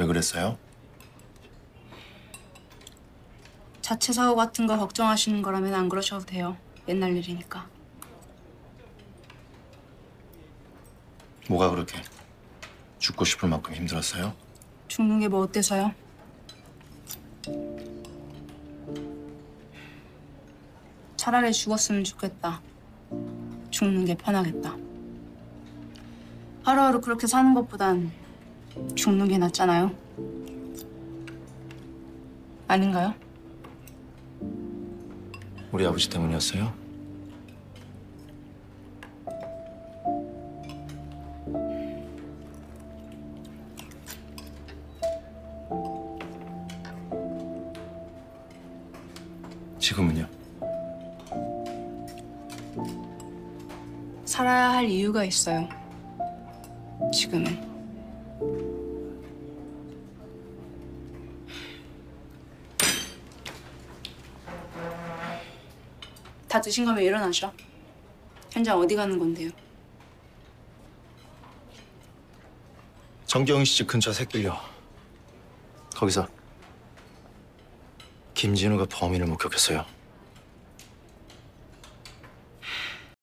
왜 그랬어요? 자체 사고 같은 거 걱정하시는 거라면 안 그러셔도 돼요. 옛날 일이니까. 뭐가 그렇게 죽고 싶을 만큼 힘들었어요? 죽는 게 뭐 어때서요? 차라리 죽었으면 좋겠다. 죽는 게 편하겠다. 하루하루 그렇게 사는 것보단 죽는 게 낫잖아요. 아닌가요? 우리 아버지 때문이었어요? 지금은요? 살아야 할 이유가 있어요. 지금은. 다 드신 거면 일어나셔. 현장 어디 가는 건데요? 정경희 씨 집 근처 새길려. 거기서 김진우가 범인을 목격했어요.